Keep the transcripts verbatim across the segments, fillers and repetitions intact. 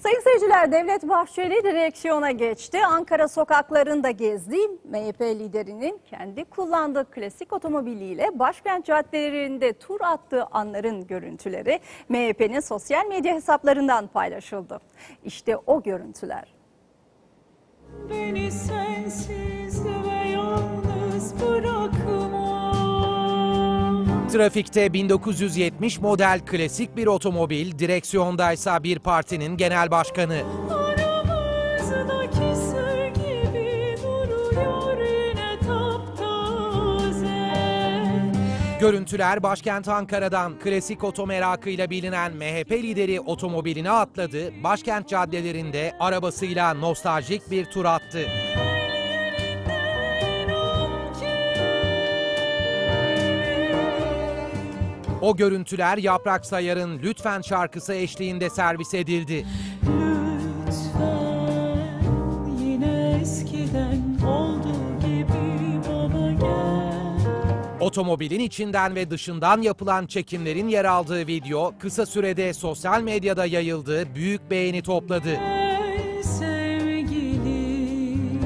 Sayın seyirciler, Devlet Bahçeli direksiyona geçti. Ankara sokaklarında gezdi. M H P liderinin kendi kullandığı klasik otomobiliyle başkent caddelerinde tur attığı anların görüntüleri M H P'nin sosyal medya hesaplarından paylaşıldı. İşte o görüntüler. Beni sensiz ve yalnız bırakma. Trafikte bin dokuz yüz yetmiş model klasik bir otomobil, direksiyondaysa bir partinin genel başkanı. Aramızdaki sevgi duruyor yine taptaze. Görüntüler başkent Ankara'dan. Klasik oto merakıyla bilinen M H P lideri otomobiline atladı, başkent caddelerinde arabasıyla nostaljik bir tur attı. O görüntüler Yaprak Sayar'ın Lütfen şarkısı eşliğinde servis edildi. Lütfen yine eskiden olduğu gibi bana gel. Otomobilin içinden ve dışından yapılan çekimlerin yer aldığı video kısa sürede sosyal medyada yayıldı, büyük beğeni topladı. Ey sevgilim,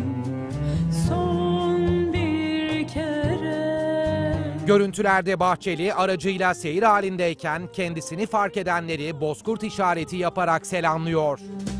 son bir kere. Görüntülerde Bahçeli aracıyla seyir halindeyken kendisini fark edenleri bozkurt işareti yaparak selamlıyor.